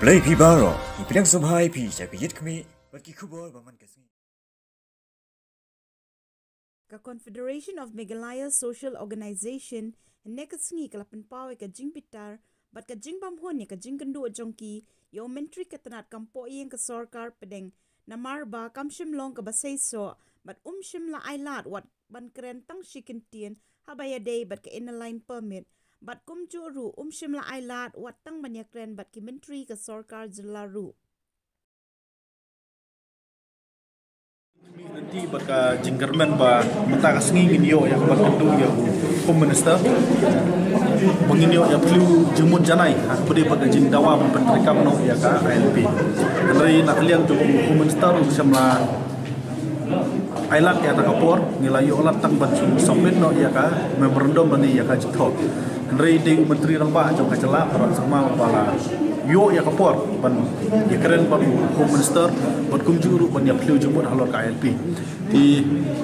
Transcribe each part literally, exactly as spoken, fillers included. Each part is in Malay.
Play Pibaro, Ipidang Subhai Pi, Jakit Kmi, but Kikubo, Baman Kasmi. Ka Confederation of Meghalaya Social Organization, Nekasni Kalapan Pawe ka Jing Pitar, but ka Jing Bamhon ka Jing Kandu Jongki, yo mentri katanat kampo iyang ka Sorkar Pedeng, Namarba kamshim long ka basay so, but umshim la ailat wat ban kerentang shikintian, habaya day but ka inaline permit. Bat kum juru umshim la ailat wat tang banyakren bat ki menteri ke Sorkar Jelaru. Nanti baka jinggermen ba mata kasngi nginyo ya bat kendu ya home minister menginyo ya perlu jemun janai aku beri baka jing dawa penterikam no ya ka I L P dari nak liang tu home minister umshim la ailat ya ta kapor nilayo olat tang bat submit no ya ka memorandum ni ya ka jithok Andrei di menteri rangba jong kacela peran sama kepala yo ya kapor ban ya keren ban home minister ban kumjuru ban ya pelu jumut halor ka I L P di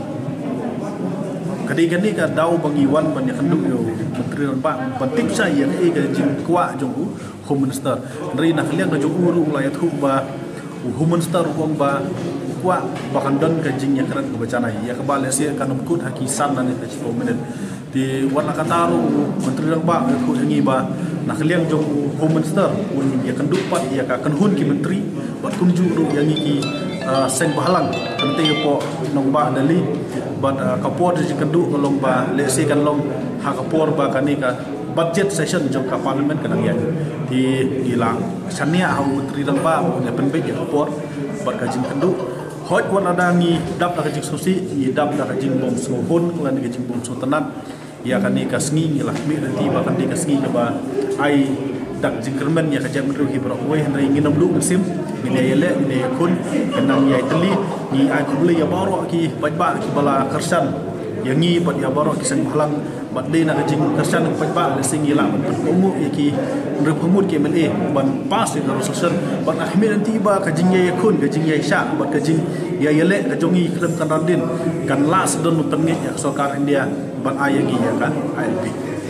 kadi-kadi ka daw bang iwan ban ya kenduk yo menteri rangba ban tip sai ya e ka jing kwa jong home minister Andrei nak liang ka jong uru ulayat hu ba home minister wong ba kwa bakan don ka jing ya keren ka bacana ya ka balesi ka numkut hakisan dan ka sepuluh menit di warna kataru menteri rangba ku hangi ba nak liang jong home minister un ya kendupat ya ka kenhun ki menteri bat kumju ru yang ki seng bahalang nanti po nong ba dali bat kapor ji kendu long ba lesi kan long ha kapor ba kani ka budget session jong ka parlimen kanang ya di ilang sania ha menteri rangba ya penbek ya kapor bat ka jing kendu hot wan ada ni dap la kajing sosi ni dap la kajing bom sohon lan kajing bom sotanat ya kan ni kasngi ni lah mi nanti ba kan ni kasngi ba ai dak jingkermen ya kajang meru hi bro we henry nginam lu musim ni ele ni kun kenang ya teli ni ai kubli ya baro ki bajba ki bala kersan yang ni bat ya baro ki sang halang bat de na kajing kersan bajba le singi la bat umu ya ki meru pemut ki mele ban pas ni sosial bat ahmi nanti ba kajing ya kun kajing ya sya bat kajing ya ele kajongi klem kan randin kan las don tengit ya Sorkar India ban ayagi ya kan I L P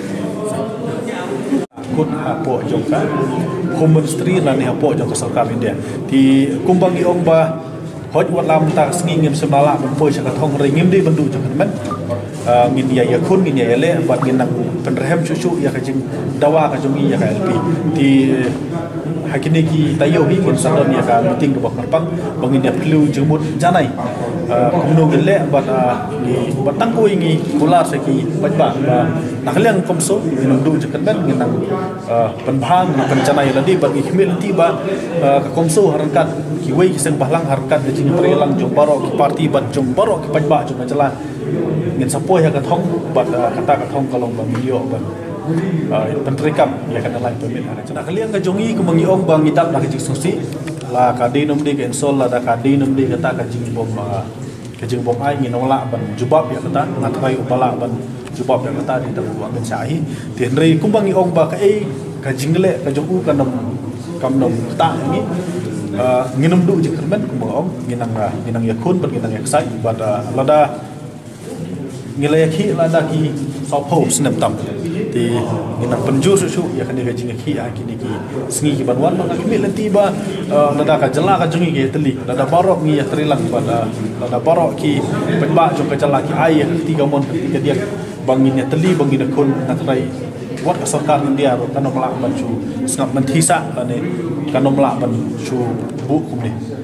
kun hapo jongka home ministry lan hapo jongka Sorkar India di kumbang i ong ba hoj wat lam ta sngi ngim semala poi cha thong re ngim di bandu jong men ngin ya ya kun ngin ya le bat ngin nang penrehem cucu ya kajing dawa kajongi ya ka I L P di hakini ki tayo bi kon sadon ya ka meeting ke bakar pang bangin ya perlu jemut janai kumno gele bat ni batang ko ingi bola seki bajba ba nakaliang komso minum du jekan ben nginang penbang pencanai ladi bagi khmil tiba ka komso harkat ki wei ki seng bahlang harkat de jing prelang jong baro ki parti bat jong baro ki bajba jong jala ngin sapo ya ka thong bat kata ka thong kalong ba milio ba penterikam ya kan lain permit ada cina kalian kajongi kemangi ong bang idap nak kajing susi la kadi nom di ke insol la da kadi nom di kata kajing bom kajing bom ai ngin ola ban jubab ya kata ngatrai upala ban jubab ya kata di dalam buang bencahi di henry kumbangi ong ba kai kajing le kajong u kanom kam nom ta ni nginom du je kermen kumbang ong nginang nginang yakun ban nginang yaksai pada lada ngilaki lada ki sopo senam tam di nginang penjur susu ya kan dia jing ki kini ki sengi ki banwan nak mi lentiba lada ka jela ka jungi ki teli lada barok ni ya trilang pada lada barok ki penba jong ka jela ki ai tiga mon ketika dia bangin ya teli bangin kun nak rai wat ka Sorkar India ro kanom la ban chu snap mentisa kane kanom la ban chu bu kum ni